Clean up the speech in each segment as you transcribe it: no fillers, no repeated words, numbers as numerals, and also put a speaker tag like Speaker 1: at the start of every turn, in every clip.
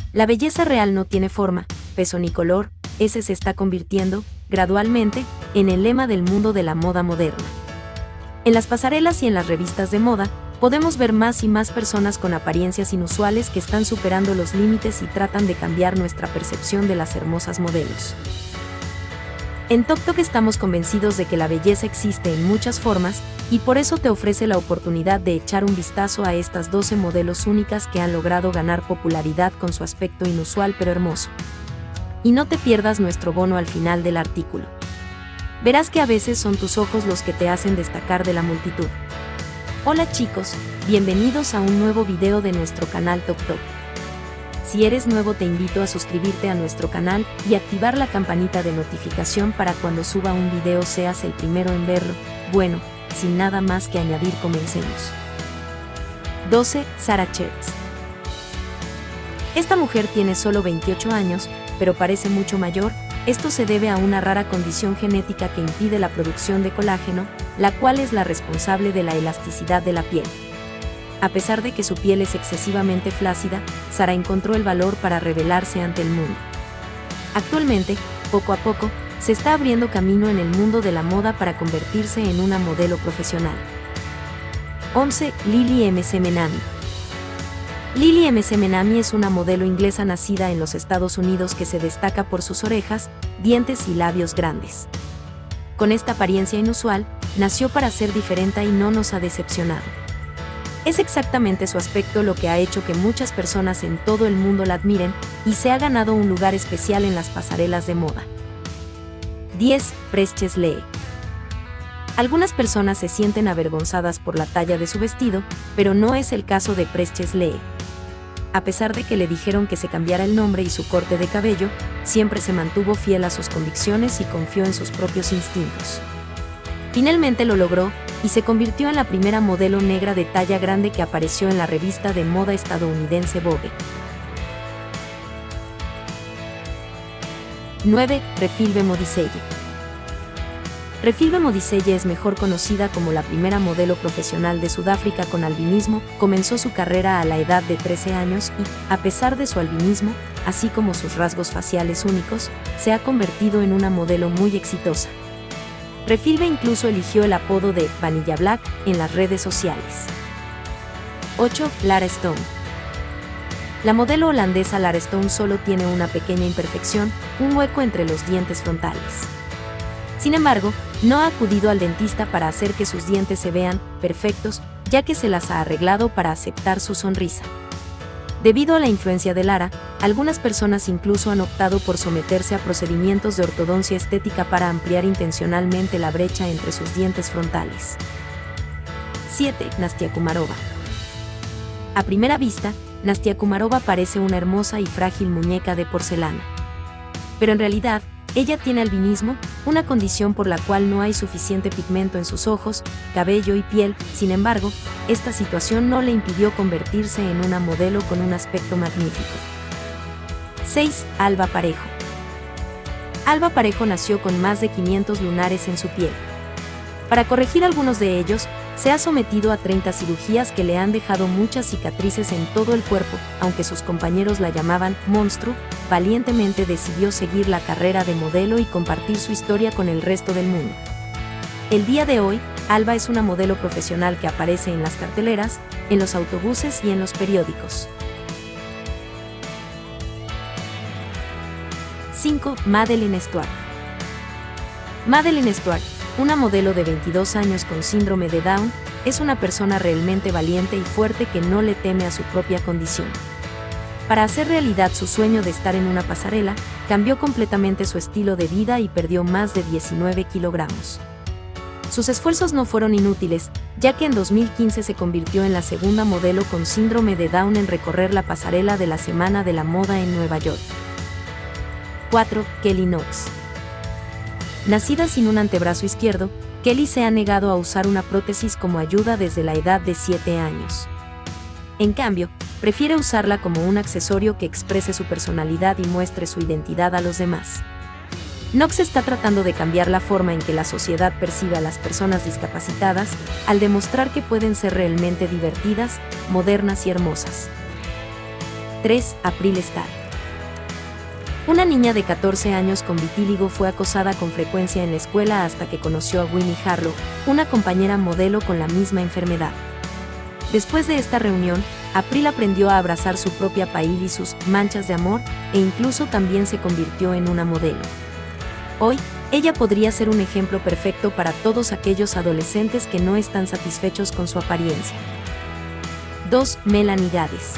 Speaker 1: La belleza real no tiene forma, peso ni color, ese se está convirtiendo, gradualmente, en el lema del mundo de la moda moderna. En las pasarelas y en las revistas de moda, podemos ver más y más personas con apariencias inusuales que están superando los límites y tratan de cambiar nuestra percepción de las hermosas modelos. En TokTok estamos convencidos de que la belleza existe en muchas formas, y por eso te ofrece la oportunidad de echar un vistazo a estas 12 modelos únicas que han logrado ganar popularidad con su aspecto inusual pero hermoso. Y no te pierdas nuestro bono al final del artículo. Verás que a veces son tus ojos los que te hacen destacar de la multitud. Hola chicos, bienvenidos a un nuevo video de nuestro canal TokTok. Si eres nuevo te invito a suscribirte a nuestro canal y activar la campanita de notificación para cuando suba un video seas el primero en verlo. Bueno, sin nada más que añadir, comencemos. 12. Sarah Schertz. Esta mujer tiene solo 28 años, pero parece mucho mayor. Esto se debe a una rara condición genética que impide la producción de colágeno, la cual es la responsable de la elasticidad de la piel. A pesar de que su piel es excesivamente flácida, Sarah encontró el valor para revelarse ante el mundo. Actualmente, poco a poco, se está abriendo camino en el mundo de la moda para convertirse en una modelo profesional. 11. Lily M.C. Lily M.C. es una modelo inglesa nacida en los Estados Unidos que se destaca por sus orejas, dientes y labios grandes. Con esta apariencia inusual, nació para ser diferente y no nos ha decepcionado. Es exactamente su aspecto lo que ha hecho que muchas personas en todo el mundo la admiren y se ha ganado un lugar especial en las pasarelas de moda. 10. Precious Lee. Algunas personas se sienten avergonzadas por la talla de su vestido, pero no es el caso de Precious Lee. A pesar de que le dijeron que se cambiara el nombre y su corte de cabello, siempre se mantuvo fiel a sus convicciones y confió en sus propios instintos. Finalmente lo logró, y se convirtió en la primera modelo negra de talla grande que apareció en la revista de moda estadounidense Vogue. 9. Refilwe Modiselle. Refilwe Modiselle es mejor conocida como la primera modelo profesional de Sudáfrica con albinismo. Comenzó su carrera a la edad de 13 años y, a pesar de su albinismo, así como sus rasgos faciales únicos, se ha convertido en una modelo muy exitosa. Refilwe incluso eligió el apodo de Vanilla Black en las redes sociales. 8. Lara Stone. La modelo holandesa Lara Stone solo tiene una pequeña imperfección, un hueco entre los dientes frontales. Sin embargo, no ha acudido al dentista para hacer que sus dientes se vean perfectos, ya que se las ha arreglado para aceptar su sonrisa. Debido a la influencia de Lara, algunas personas incluso han optado por someterse a procedimientos de ortodoncia estética para ampliar intencionalmente la brecha entre sus dientes frontales. 7. Nastia Kumarova. A primera vista, Nastia Kumarova parece una hermosa y frágil muñeca de porcelana. Pero en realidad, ella tiene albinismo, una condición por la cual no hay suficiente pigmento en sus ojos, cabello y piel. Sin embargo, esta situación no le impidió convertirse en una modelo con un aspecto magnífico. 6. Alba Parejo. Alba Parejo nació con más de 500 lunares en su piel. Para corregir algunos de ellos, se ha sometido a 30 cirugías que le han dejado muchas cicatrices en todo el cuerpo. Aunque sus compañeros la llamaban monstruo, valientemente decidió seguir la carrera de modelo y compartir su historia con el resto del mundo. El día de hoy, Alba es una modelo profesional que aparece en las carteleras, en los autobuses y en los periódicos. 5. Madeleine Stuart. Madeleine Stuart, una modelo de 22 años con síndrome de Down, es una persona realmente valiente y fuerte que no le teme a su propia condición. Para hacer realidad su sueño de estar en una pasarela, cambió completamente su estilo de vida y perdió más de 19 kilogramos. Sus esfuerzos no fueron inútiles, ya que en 2015 se convirtió en la segunda modelo con síndrome de Down en recorrer la pasarela de la Semana de la Moda en Nueva York. 4. Kelly Knox. Nacida sin un antebrazo izquierdo, Kelly se ha negado a usar una prótesis como ayuda desde la edad de 7 años. En cambio, prefiere usarla como un accesorio que exprese su personalidad y muestre su identidad a los demás. Knox está tratando de cambiar la forma en que la sociedad percibe a las personas discapacitadas, al demostrar que pueden ser realmente divertidas, modernas y hermosas. 3. April Star. Una niña de 14 años con vitíligo fue acosada con frecuencia en la escuela hasta que conoció a Winnie Harlow, una compañera modelo con la misma enfermedad. Después de esta reunión, April aprendió a abrazar su propia piel y sus manchas de amor, e incluso también se convirtió en una modelo. Hoy, ella podría ser un ejemplo perfecto para todos aquellos adolescentes que no están satisfechos con su apariencia. 2. Melanie Gades.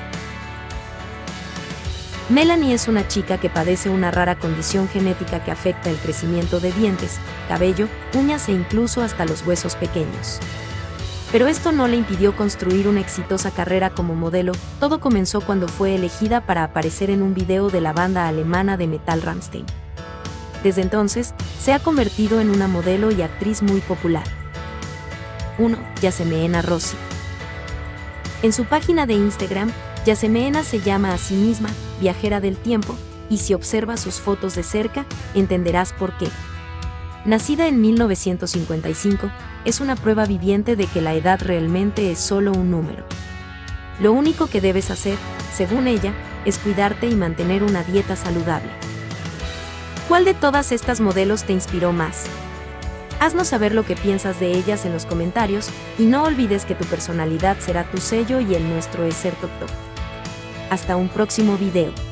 Speaker 1: Melanie es una chica que padece una rara condición genética que afecta el crecimiento de dientes, cabello, uñas e incluso hasta los huesos pequeños. Pero esto no le impidió construir una exitosa carrera como modelo. Todo comenzó cuando fue elegida para aparecer en un video de la banda alemana de metal Rammstein. Desde entonces, se ha convertido en una modelo y actriz muy popular. 1. Yasemeena Rossi. En su página de Instagram, Yasemeena se llama a sí misma viajera del tiempo, y si observas sus fotos de cerca, entenderás por qué. Nacida en 1955, es una prueba viviente de que la edad realmente es solo un número. Lo único que debes hacer, según ella, es cuidarte y mantener una dieta saludable. ¿Cuál de todas estas modelos te inspiró más? Haznos saber lo que piensas de ellas en los comentarios, y no olvides que tu personalidad será tu sello y el nuestro es ser Tok Tok. Hasta un próximo video.